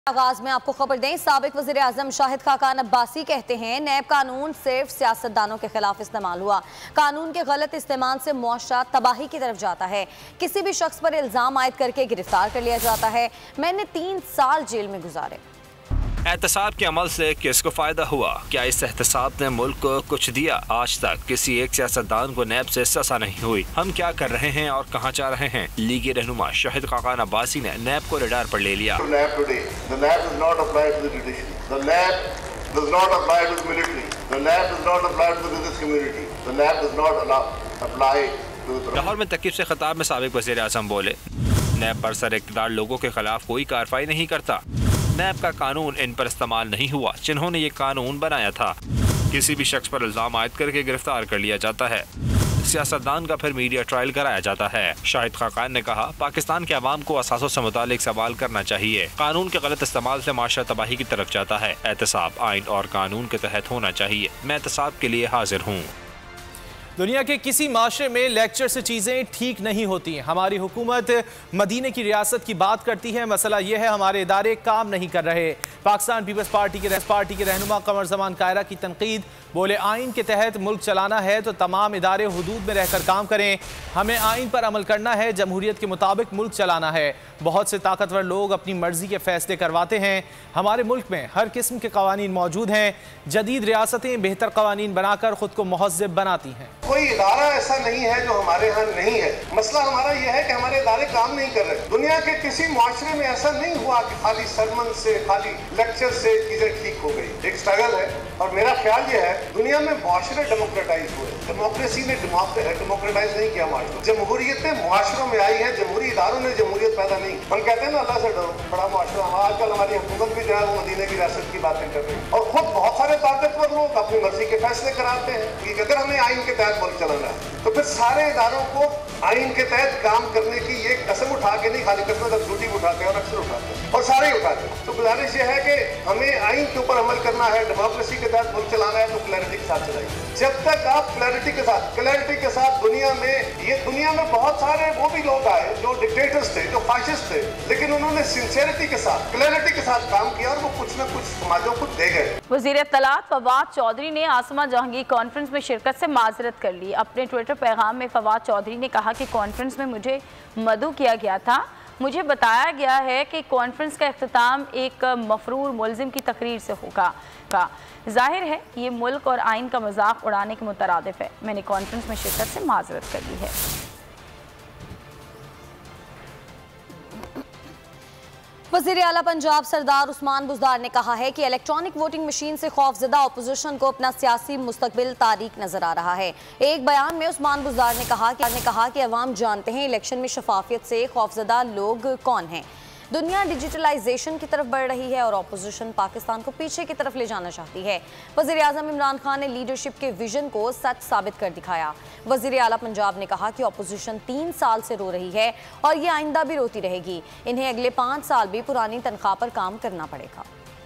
आगाज में आपको खबर दें, साबिक वज़ीर आज़म शाहिद खाकान अब्बासी कहते हैं नैब कानून सिर्फ सियासतदानों के खिलाफ इस्तेमाल हुआ। कानून के गलत इस्तेमाल से मुआशरा तबाही की तरफ जाता है। किसी भी शख्स पर इल्जाम आयद करके गिरफ्तार कर लिया जाता है। मैंने 3 साल जेल में गुजारे। एहतसाब के अमल से किसको फायदा हुआ? क्या इस एहतसाब ने मुल्क को कुछ दिया? आज तक किसी एक सियासतदान को नैब से सजा नहीं हुई। हम क्या कर रहे हैं और कहाँ जा रहे हैं? लीगी रहनुमा शाहिद खाकान अब्बासी ने नैब को रडार पर ले लिया। लाहौर में तकीब से खिताब में साबिक वज़ीर आज़म बोले, नैब पर सर इक़्तिदार लोगों के खिलाफ कोई कार्रवाई नहीं करता। नैब का कानून इन पर इस्तेमाल नहीं हुआ जिन्होंने ये कानून बनाया था। किसी भी शख्स पर इल्जाम आयद करके गिरफ्तार कर लिया जाता है। सियासतदान का फिर मीडिया ट्रायल कराया जाता है। शाहिद खाकान ने कहा, पाकिस्तान के अवाम को असासों से मुतालिक सवाल करना चाहिए। कानून के गलत इस्तेमाल से माशरा तबाही की तरफ जाता है। एहतसाब आइन और कानून के तहत होना चाहिए। मैं एहतसाब के लिए हाजिर हूँ। दुनिया के किसी माशरे में लेक्चर से चीज़ें ठीक नहीं होती। हमारी हुकूमत मदीने की रियासत की बात करती है, मसला यह है हमारे इदारे काम नहीं कर रहे। पाकिस्तान पीपल्स पार्टी के रहनुमा कमर जमान कायरा की तनकीद, बोले आइन के तहत मुल्क चलाना है तो तमाम इदारे हुदूद में रहकर काम करें। हमें आइन पर अमल करना है, जमहूरियत के मुताबिक मुल्क चलाना है। बहुत से ताकतवर लोग अपनी मर्जी के फैसले करवाते हैं। हमारे मुल्क में हर किस्म के कवानीन मौजूद हैं। जदीद रियासतें बेहतर कवानीन बनाकर खुद को मुहज़्ज़ब बनाती हैं। कोई इदारा ऐसा नहीं है जो हमारे यहाँ नहीं है। मसला हमारा यह है कि हमारे इदारे काम नहीं कर रहे। दुनिया के किसी मुआशरे में ऐसा नहीं हुआ कि खाली सरमन से, खाली लेक्चर से चीजें ठीक हो गई। एक स्ट्रगल है और मेरा ख्याल यह है दुनिया में मुआशरे डेमोक्रेटाइज हुए। डेमोक्रेसी ने डेमोक्रेटाइज नहीं किया मुआशरा। जमहूरियतें मुआशरों में आई है, जमहूरी इदारों ने जमहूरियत पैदा नहीं। हम कहते हैं ना अल्लाह से डरो, बड़ा मुआशरा। आजकल हमारी हुकूमत भी जो है वो मदीने की रियासत की बातें कर रही है और खुद बहुत सारे ताकतवर लोग अपनी मर्जी के फैसले कराते हैं कि अगर हमें आइन के तहत मुल्क चलाना है तो फिर सारे इदारों को आइन के तहत काम करने की ये कसम उठा के नहीं, खाली कसम तब झूठी उठाते हैं और अक्सर उठाते हैं और सारे ही उठाते हैं। तो गुजारिश ये है कि हमें आइन के ऊपर अमल करना है, डेमोक्रेसी के तहत मुल्क चलाना है तो क्लैरिटी के साथ चलाइए। जब तक आप क्लैरिटी के साथ दुनिया में बहुत सारे वो भी लोग आए जो डिक्टेटर्स थे, जो फाशिस्ट थे, लेकिन उन्होंने सिंसियरिटी के साथ, क्लैरिटी के साथ काम किया और वो कुछ न कुछ समाजों को दे गए। वज़ीर इत्तलात फवाद चौधरी ने आसमा जहांगीर कॉन्फ्रेंस में शिरकत से माजरत कर ली। अपने ट्विटर पैगाम में फवाद चौधरी ने कहा कि कॉन्फ्रेंस में मुझे मदऊ किया गया था। मुझे बताया गया है कि कॉन्फ्रेंस का इख्तिताम एक मफरूर मुलजिम की तकरीर से होगा। जाहिर है ये मुल्क और आइन का मजाक उड़ाने के मुतरादिफ है। मैंने कॉन्फ्रेंस में शिरकत से माजरत कर ली है। वज़ीर आला पंजाब सरदार उस्मान बुज़दार ने कहा है कि इलेक्ट्रॉनिक वोटिंग मशीन से खौफजदा अपोजिशन को अपना सियासी मुस्तकबिल तारीक नजर आ रहा है। एक बयान में उस्मान बुज़दार ने कहा कि अवाम जानते हैं इलेक्शन में शफाफियत से खौफजदा लोग कौन हैं। दुनिया डिजिटलाइजेशन की तरफ बढ़ रही है और अपोजिशन पाकिस्तान को पीछे की तरफ ले जाना चाहती है। वज़ीर आज़म इमरान खान ने लीडरशिप के विजन को सच साबित कर दिखाया। वज़ीर आला पंजाब ने कहा कि अपोजिशन 3 साल से रो रही है और ये आइंदा भी रोती रहेगी। इन्हें अगले 5 साल भी पुरानी तनख्वाह पर काम करना पड़ेगा।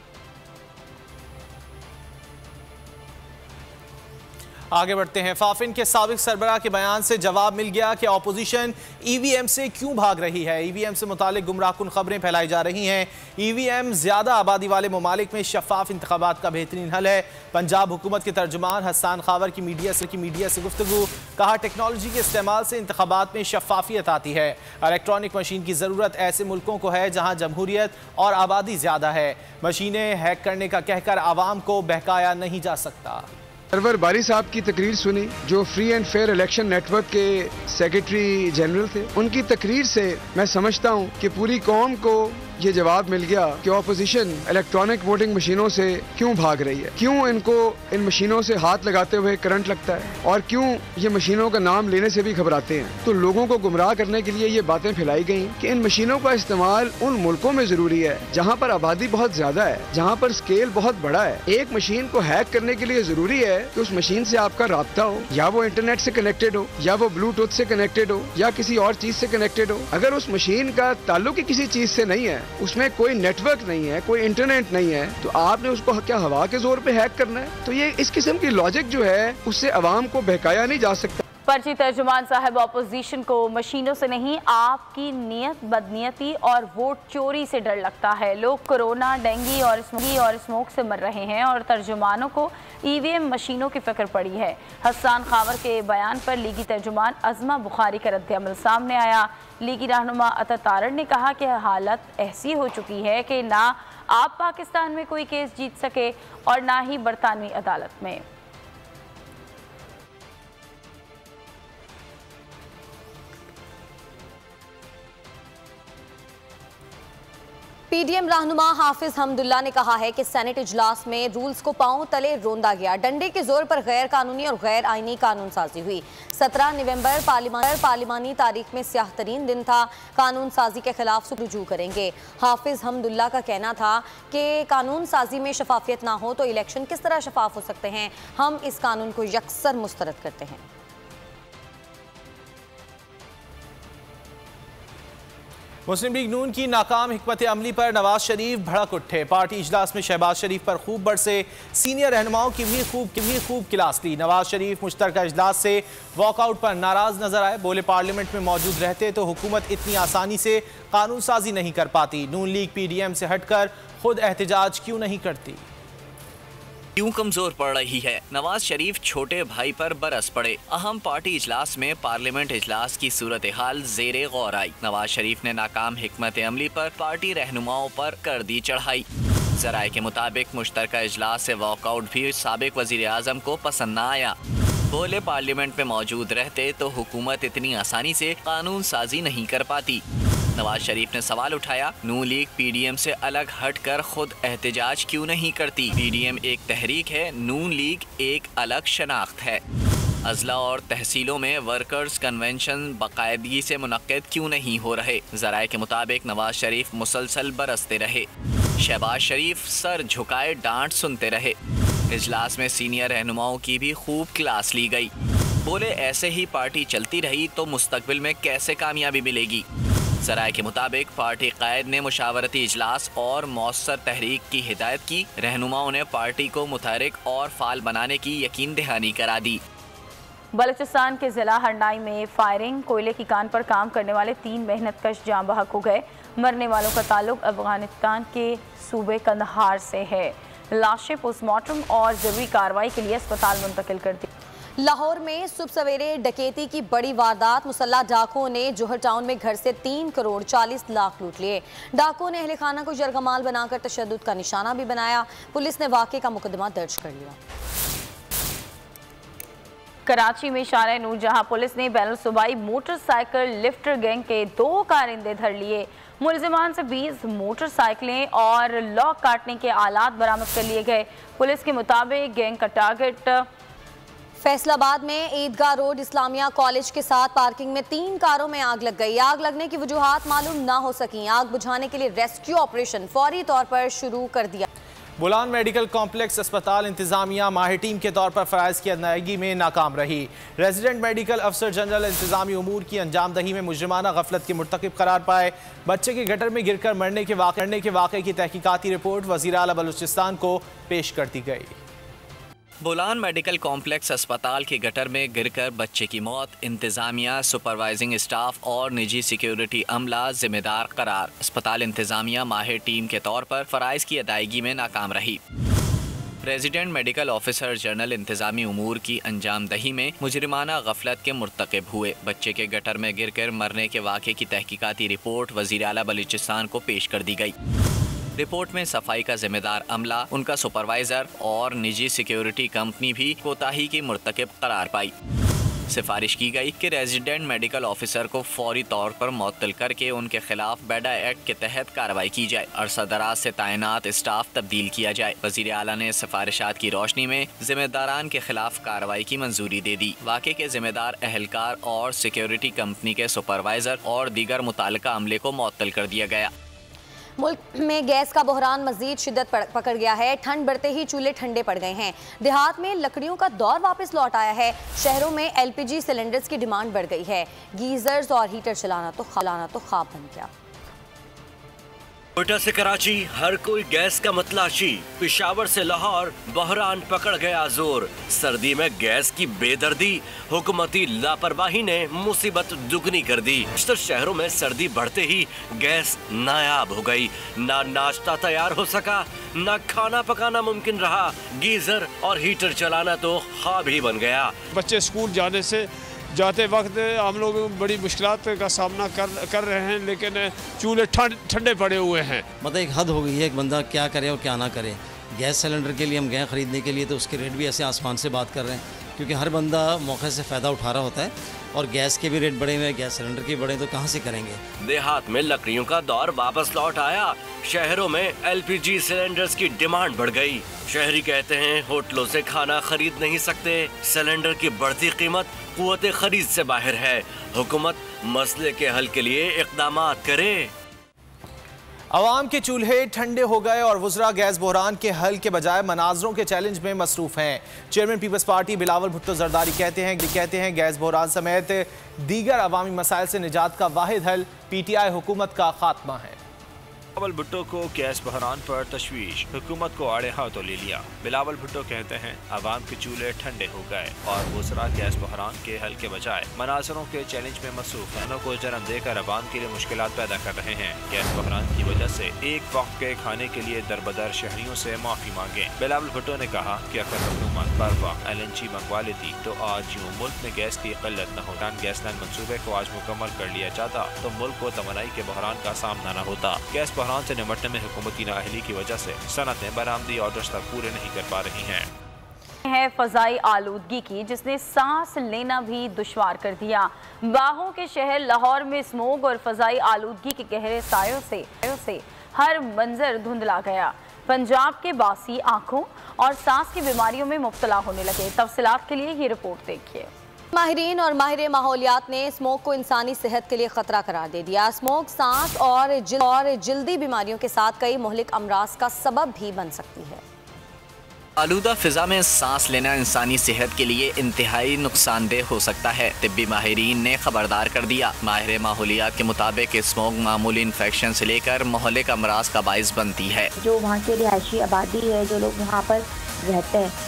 आगे बढ़ते हैं। फाफिन के साबिक सरबराह के बयान से जवाब मिल गया कि अपोजिशन ईवीएम से क्यों भाग रही है। ईवीएम से मुतालिक गुमराहकुन खबरें फैलाई जा रही हैं। ईवीएम ज्यादा आबादी वाले ममालिक में शफाफ इंतखाबात का बेहतरीन हल है। पंजाब हुकूमत के तर्जुमान हसन खावर की मीडिया से गुफ्तगू, कहा टेक्नोलॉजी के इस्तेमाल से इंतखाबात में शफाफियत आती है। इलेक्ट्रॉनिक मशीन की ज़रूरत ऐसे मुल्कों को है जहाँ जमहूरियत और आबादी ज़्यादा है। मशीनें हैक करने का कहकर आवाम को बहकाया नहीं जा सकता। सरवर बारी साहब की तकरीर सुनी, जो free and fair election network के सेक्रेटरी जनरल थे। उनकी तकरीर से मैं समझता हूं कि पूरी कौम को ये जवाब मिल गया कि ऑपोजिशन इलेक्ट्रॉनिक वोटिंग मशीनों से क्यों भाग रही है, क्यों इनको इन मशीनों से हाथ लगाते हुए करंट लगता है और क्यों ये मशीनों का नाम लेने से भी घबराते हैं। तो लोगों को गुमराह करने के लिए ये बातें फैलाई गई कि इन मशीनों का इस्तेमाल उन मुल्कों में जरूरी है जहाँ पर आबादी बहुत ज्यादा है, जहाँ पर स्केल बहुत बड़ा है। एक मशीन को हैक करने के लिए जरूरी है कि उस मशीन से आपका राब्ता हो, या वो इंटरनेट से कनेक्टेड हो, या वो ब्लूटूथ से कनेक्टेड हो, या किसी और चीज से कनेक्टेड हो। अगर उस मशीन का ताल्लुक ही किसी चीज से नहीं है, उसमें कोई नेटवर्क नहीं है, कोई इंटरनेट नहीं है, तो आपने उसको क्या हवा के जोर पे हैक करना है? तो ये इस किस्म की लॉजिक जो है उससे अवाम को बहकाया नहीं जा सकता। पर्ची तर्जुमान साहब अपोजिशन को मशीनों से नहीं आपकी नियत, बदनीयती और वोट चोरी से डर लगता है। लोग कोरोना, डेंगू और स्मोक से मर रहे हैं और तर्जुमानों को ईवीएम मशीनों की फिक्र पड़ी है। हसन खावर के बयान पर लीगी तर्जुमान अजमा बुखारी का रद्द-ए-अमल सामने आया। लीगी रहनुमा अता तारड़ ने कहा कि हालत ऐसी हो चुकी है कि ना आप पाकिस्तान में कोई केस जीत सके और ना ही बरतानवी अदालत में। पीडीएम रहनुमा हाफिज हमदुल्ला ने कहा है कि सेनेट इजलास में रूल्स को पांव तले रोंदा गया। डंडे के जोर पर गैर कानूनी और गैर आईनी कानून साजी हुई। 17 नवंबर पार्लिमानी तारीख में स्याह तरीन दिन था। कानून साजी के खिलाफ रुजू करेंगे। हाफिज हमदुल्ला का कहना था कि कानून साजी में शफाफियत ना हो तो इलेक्शन किस तरह शफाफ हो सकते हैं। हम इस कानून को यकसर मुस्तरद करते हैं। मुस्लिम लीग नून की नाकाम हिकमत अमली पर नवाज शरीफ भड़क उठे। पार्टी इजलास में शहबाज शरीफ पर खूब बरसे। सीनियर रहनुमाओं की भी खूब क्लास ली। नवाज शरीफ मुश्तरका इजलास से वॉकआउट पर नाराज नजर आए। बोले पार्लियामेंट में मौजूद रहते तो हुकूमत इतनी आसानी से कानून साजी नहीं कर पाती। नून लीग पीडीएम से हटकर खुद एहतजाज क्यों नहीं करती। क्यों कमजोर पड़ रही है। नवाज शरीफ छोटे भाई पर बरस पड़े। अहम पार्टी इजलास में पार्लियामेंट इजलास की सूरत हाल जेरे गौर आई। नवाज शरीफ ने नाकाम हिकमत अमली पर पार्टी रहनुमाओं पर कर दी चढ़ाई। जराये के मुताबिक मुश्तरका इजलास से वॉकआउट भी साबिक वजीर आजम को पसंद न आया। बोले पार्लियामेंट में मौजूद रहते तो हुकूमत इतनी आसानी से कानून साजी नहीं कर पाती। नवाज शरीफ ने सवाल उठाया, नून लीग पीडीएम से अलग हटकर खुद एहतजाज क्यों नहीं करती। पीडीएम एक तहरीक है, नून लीग एक अलग शनाख्त है। अजला और तहसीलों में वर्कर्स कन्वेंशन बाकायदगी से मुनक्किद क्यों नहीं हो रहे। जराये के मुताबिक नवाज शरीफ मुसलसल बरसते रहे। शहबाज शरीफ सर झुकाए डांट सुनते रहे। इजलास में सीनियर रहनुमाओं की भी खूब क्लास ली गई। बोले ऐसे ही पार्टी चलती रही तो मुस्तकबिल में कैसे कामयाबी मिलेगी। जराये के मुताबिक पार्टी कायद ने मुशावरती इजलास और मौसर तहरीक की हिदायत की। रहनुमाओं ने पार्टी को मुतहरिक और फाल बनाने की यकीन दहानी करा दी। बलूचिस्तान के जिला हरनाई में फायरिंग। कोयले की कान पर काम करने वाले 3 मेहनतकश जाँ बहक हो गए। मरने वालों का ताल्लुक अफगानिस्तान के सूबे कंदहार से है। लाशें पोस्टमार्टम और जरूरी कार्रवाई के लिए अस्पताल मुंतकिल कर दी। लाहौर में सुबह सवेरे डकैती की बड़ी वारदात। मुसल्लह डाकुओं ने जोहर टाउन में घर से 3 करोड़ 40 लाख लूट लिए। डाकुओं ने अहले खाना को जरगमाल बनाकर तशद्दुद का निशाना भी बनाया। पुलिस ने वाक़े का मुकदमा दर्ज कर लिया। कराची में शारा नूरजहां पुलिस ने बैनुल सूबाई मोटरसाइकिल लिफ्टर गैंग के 2 कारिंदे धर लिए। मुलजिमान से 20 मोटरसाइकिलें और लॉक काटने के आलात बरामद कर लिए गए। पुलिस के मुताबिक गैंग का टारगेट फैसलाबाद में ईदगाह रोड इस्लामिया कॉलेज के साथ पार्किंग में 3 कारों में आग लग गई। आग लगने की वजूहात मालूम ना हो सकी। आग बुझाने के लिए रेस्क्यू ऑपरेशन फौरी तौर पर शुरू कर दिया। बुलान मेडिकल कॉम्प्लेक्स अस्पताल इंतजामिया माहिर टीम के तौर पर फ़राइज़ की अदायगी में नाकाम रही। रेजिडेंट मेडिकल अफसर जनरल इंतजामी उमूर की अंजामदही में मुजरिमाना गफलत के मुर्तकिब करार पाए। बच्चे के गटर में गिरकर मरने के वाक़े की तहकीकाती रिपोर्ट वज़ीर आला बलूचिस्तान को पेश कर दी गई। बुलान मेडिकल कॉम्प्लेक्स अस्पताल के गटर में गिरकर बच्चे की मौत। इंतजामिया, सुपरवाइजिंग स्टाफ और निजी सिक्योरिटी अमला जिम्मेदार करार। अस्पताल इंतजामिया माहिर टीम के तौर पर फ़राइज़ की अदायगी में नाकाम रही। रेजिडेंट मेडिकल ऑफिसर जनरल इंतजामी उमूर की अंजामदही में मुजरिमाना गफलत के मुर्तकिब हुए। बच्चे के गटर में गिरकर मरने के वाक़े की तहकीकाती रिपोर्ट वज़ीर आला बलूचिस्तान को पेश कर दी गई। रिपोर्ट में सफाई का जिम्मेदार अमला, उनका सुपरवाइजर और निजी सिक्योरिटी कंपनी भी कोताही की मुर्तकिब करार पाई। सिफारिश की गई कि रेजिडेंट मेडिकल ऑफिसर को फौरी तौर पर मुअत्तल करके उनके खिलाफ बेडा एक्ट के तहत कार्रवाई की जाए। अरसा दराज से तैनात स्टाफ तब्दील किया जाए। वजीर आला ने सिफारिशात की रोशनी में जिम्मेदारान के खिलाफ कार्रवाई की मंजूरी दे दी। वाक़े के जिम्मेदार एहलकार और सिक्योरिटी कंपनी के सुपरवाइजर और दीगर मुताल्लिका अमले को मुअत्तल कर दिया गया। मुल्क में गैस का बहरान मजीद शिद्दत पकड़ गया है। ठंड बढ़ते ही चूल्हे ठंडे पड़ गए हैं। देहात में लकड़ियों का दौर वापस लौट आया है। शहरों में एलपीजी सिलेंडर्स की डिमांड बढ़ गई है। गीजर्स और हीटर चलाना तो ख्वाब बन गया। कोयटा से कराची हर कोई गैस का मतलाशी, पेशावर से लाहौर बहरान पकड़ गया जोर। सर्दी में गैस की बेदर्दी, हुकूमती लापरवाही ने मुसीबत दुगनी कर दी। शहरों में सर्दी बढ़ते ही गैस नायाब हो गई। ना नाश्ता तैयार हो सका, ना खाना पकाना मुमकिन रहा। गीजर और हीटर चलाना तो ख्वाब ही बन गया। बच्चे स्कूल जाते वक्त हम लोग बड़ी मुश्किलात का सामना कर रहे हैं, लेकिन चूल्हे ठंडे पड़े हुए हैं। मतलब एक हद हो गई है, एक बंदा क्या करे और क्या ना करे। गैस सिलेंडर के लिए हम गए ख़रीदने के लिए तो उसके रेट भी ऐसे आसमान से बात कर रहे हैं, क्योंकि हर बंदा मौके से फ़ायदा उठा रहा होता है और गैस के भी रेट बढ़े हुए, गैस सिलेंडर के बढ़े, तो कहाँ से करेंगे। देहात में लकड़ियों का दौर वापस लौट आया। शहरों में LPG सिलेंडर्स की डिमांड बढ़ गई। शहरी कहते हैं होटलों से खाना खरीद नहीं सकते। सिलेंडर की बढ़ती कीमत कुव्वत खरीद से बाहर है। हुकूमत मसले के हल के लिए इक़दामात करे। अवाम के चूल्हे ठंडे हो गए और वुज़रा गैस बहरान के हल के बजाय मनाजरों के चैलेंज में मसरूफ हैं। Chairman peoples party Bilawal Bhutto Zardari कहते हैं गैस बहरान समेत दीगर अवामी मसाइल से निजात का वाहिद हल PTI हुकूमत का खात्मा है। बिलावल भुट्टो को गैस बहरान पर तशवीश, हुकूमत को आड़े हाथों ले लिया। बिलावल भुट्टो कहते हैं अवाम के चूल्हे ठंडे हो गए और वुज़रा गैस बहरान के हल के बजाय मनाजरों के चैलेंज में मसरूफ खानों को जन्म देकर अवाम के लिए मुश्किलात पैदा कर रहे हैं। गैस बहरान की वजह से एक वक्त के खाने के लिए दरबदर शहरियों से माफी मांगे। बिलावल भुट्टो ने कहा कि अगर हुकूमत बर वक्त LNG मंगवा लेती तो आज यूँ मुल्क में गैस की किल्लत न होता। गैस लाइन मनसूबे को आज मुकम्मल कर लिया जाता तो मुल्क को तमन्नाई के बहरान का सामना न होता। गैस बहरान से निपटने में हुकूमती नाअहली की वजह से सनतें बरामदी ऑर्डर्स तक पूरे नहीं कर पा रही हैं। है फजाई आलूदगी की जिसने सांस लेना भी दुश्वार कर दिया। बाहों के शहर लाहौर में स्मोग और फजाई आलूदगी के गहरे सायों से हर मंजर धुंधला गया। पंजाब के बासी आंखों और सांस की बीमारियों में मुब्तला होने लगे। तफसीलात के लिए ये रिपोर्ट देखिए। माहिरीन और माहिर माहौलियात ने स्मोक को इंसानी सेहत के लिए खतरा करार दे दिया। स्मोक सांस और जिल्दी बीमारियों के साथ कई मुहलिक अमराज का सबब भी बन सकती है। आलूदा फिजा में सांस लेना इंसानी सेहत के लिए इंतहाई नुकसानदेह हो सकता है। तिब्बी माहिरीन ने खबरदार कर दिया। माहिर माहौलियात के मुताबिक स्मोक मामूली इन्फेक्शन से लेकर मुहलिक अमराज का बाइस बनती है। जो वहाँ की रिहायशी आबादी है, जो लोग वहाँ पर रहते हैं,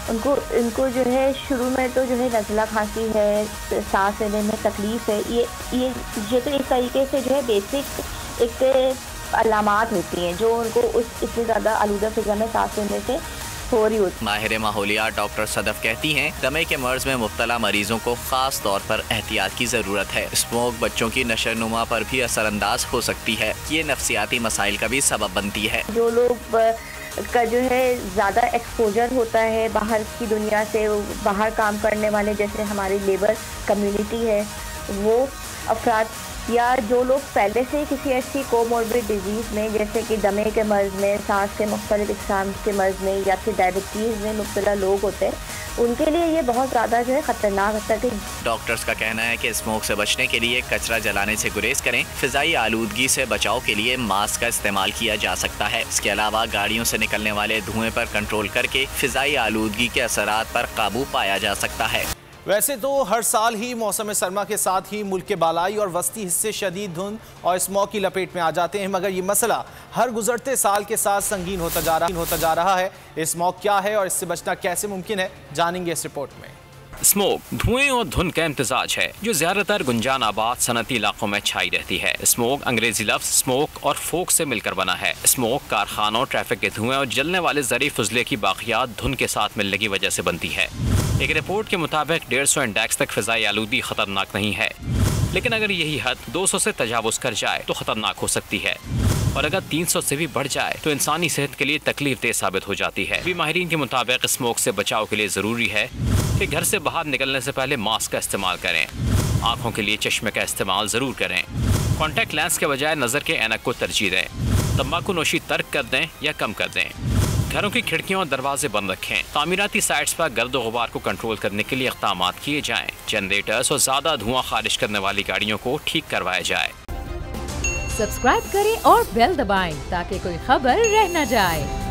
उनको जो है शुरू में तो जो है नज़ला खांसी है, सांस लेने में तकलीफ है। ये तो एक तरीके से जो है बेसिक एक अलामात होती हैं जो उनको इतनी ज़्यादा आलूदा फिजा में सांस लेने से हो रही होती। माहिर माहौलियात डॉक्टर सदफ कहती हैं दमे के मर्ज में मुब्तला मरीजों को खास तौर पर एहतियात की ज़रूरत है। स्मोक बच्चों की नशोनुमा पर भी असरअंदाज हो सकती है। ये नफ्सियाती मसाइल का भी सबब बनती है। जो लोग का जो है ज़्यादा एक्सपोजर होता है बाहर की दुनिया से, बाहर काम करने वाले जैसे हमारी लेबर कम्युनिटी है, वो अफराद या जो लोग पहले से किसी ऐसी कोमॉर्बिड डिजीज़ में जैसे कि दमे के मर्ज़ में, सांस के मुख्तलिफ इक़साम के मर्ज़ में या फिर डायबिटीज़ में मुब्तला लोग होते हैं, उनके लिए ये बहुत ज़्यादा जो है ख़तरनाक होता है। डॉक्टर्स का कहना है कि स्मोक से बचने के लिए कचरा जलाने से गुरेज करें। फ़िज़ाई आलूदगी से बचाव के लिए मास्क का इस्तेमाल किया जा सकता है। इसके अलावा गाड़ियों से निकलने वाले धुएं पर कंट्रोल करके फ़िज़ाई आलूदगी के असरात पर काबू पाया जा सकता है। वैसे तो हर साल ही मौसम सरमा के साथ ही मुल्क के बालाई और वस्ती हिस्से शदीद धुंध और स्मॉग की लपेट में आ जाते हैं, मगर ये मसला हर गुजरते साल के साथ संगीन होता जा रहा है। स्मॉग क्या है और इससे बचना कैसे मुमकिन है, जानेंगे इस रिपोर्ट में। स्मोक धुएं और धुंध का इम्तिजाज है जो ज्यादातर गुंजान आबाद सनती इलाकों में छाई रहती है। स्मोक अंग्रेजी लफ्ज स्मोक और फोक से मिलकर बना है। स्मोक कारखानों, ट्रैफिक के धुएं और जलने वाले जरी फुजले की बाकियात धुंध के साथ मिलने की वजह से बनती है। एक रिपोर्ट के मुताबिक 150 इंडेक्स तक फिजाई आलूदी खतरनाक नहीं है, लेकिन अगर यही हद 200 से तजावुज कर जाए तो खतरनाक हो सकती है, और अगर 300 से भी बढ़ जाए तो इंसानी सेहत के लिए तकलीफ देह साबित हो जाती है। भी माहिरीन के मुताबिक स्मोक से बचाव के लिए जरूरी है कि घर से बाहर निकलने से पहले मास्क का इस्तेमाल करें। आंखों के लिए चश्मे का इस्तेमाल जरूर करें। कॉन्टैक्ट लेंस के बजाय नजर के ऐनक को तरजीह दें। तंबाकू नोशी तर्क कर दें या कम कर दें। घरों की खिड़कियां और दरवाजे बंद रखें। तामीराती साइट्स पर गर्द गुबार को कंट्रोल करने के लिए इक़दाम किए जाएं। जनरेटर्स और ज्यादा धुआं खारिज करने वाली गाड़ियों को ठीक करवाया जाए। सब्सक्राइब करें और बेल दबाएं ताकि कोई खबर रह न जाए।